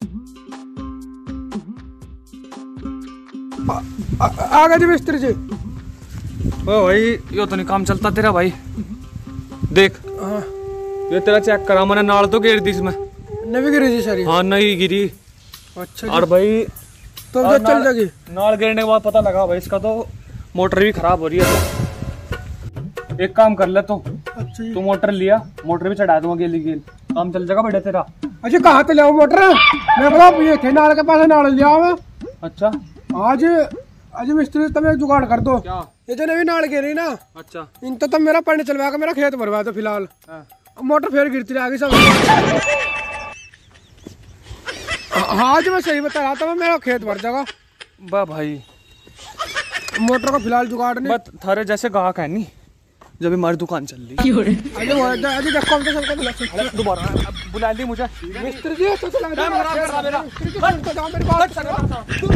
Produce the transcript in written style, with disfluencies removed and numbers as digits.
आ गए जी मिस्त्री जी। ओ भाई यो तो नहीं काम चलता तेरा भाई। देख ये तेरा चेक करा मैंने, नाल तो गिर दी इसमें। नहीं गिरी जी सारी? हाँ नहीं गिरी। अच्छा और भाई तो चल जाएगी। नाल गिरने के बाद पता लगा भाई इसका तो मोटर भी खराब हो रही है। तो एक काम कर ले तो अच्छा तू मोटर लिया, मोटर भी चढ़ा दूंगा गेली गेल, काम चल जाएगा बेटा तेरा। अच्छा कहाँ से ले मोटर? मैं बता ये थे नाल के पास, नाल लिया हुआ। अच्छा आज आज मिस्त्री तुम एक जुगाड़ कर दो। क्या? ये जो नवी नाल गिरी ना, अच्छा इन तो मेरा पानी चलवा के मेरा खेत भरवा दो फिलहाल। मोटर फिर गिरती रहेगी सब। हाँ जो मैं सही बता रहा था, मेरा खेत भर जाएगा। बा भाई मोटर का फिलहाल जुगाड़ नहीं। बस थारे जैसे गाहक है नहीं, जब हमारी दुकान चल रही दोबारा बुला ली मुझे मिस्त्री जी। तो चला